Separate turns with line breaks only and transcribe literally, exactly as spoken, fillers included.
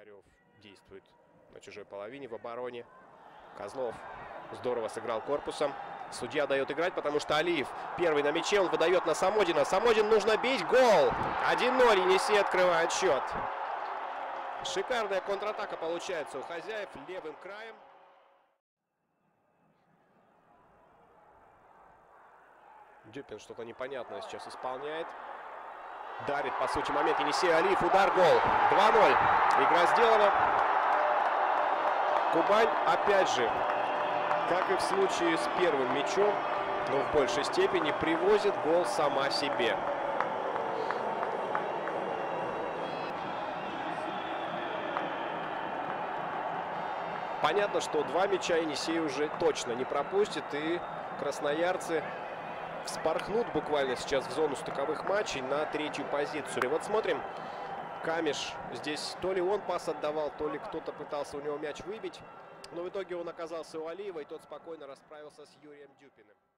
Царев действует на чужой половине в обороне. Козлов здорово сыграл корпусом. Судья дает играть, потому что Алиев первый на мяче. Он выдает на Самодина. Самодин нужно бить. Гол! один ноль. Енисей открывает счет. Шикарная контратака получается у хозяев левым краем. Дюпин что-то непонятное сейчас исполняет. Дарит, по сути, момент Енисея. Алиев, удар, гол. два ноль. Игра сделана. Кубань, опять же, как и в случае с первым мячом, но в большей степени привозит гол сама себе. Понятно, что два мяча Енисей уже точно не пропустит, и красноярцы вспорхнут буквально сейчас в зону стыковых матчей на третью позицию. И вот смотрим, Камиш здесь то ли он пас отдавал, то ли кто-то пытался у него мяч выбить. Но в итоге он оказался у Алиева, и тот спокойно расправился с Юрием Дюпиным.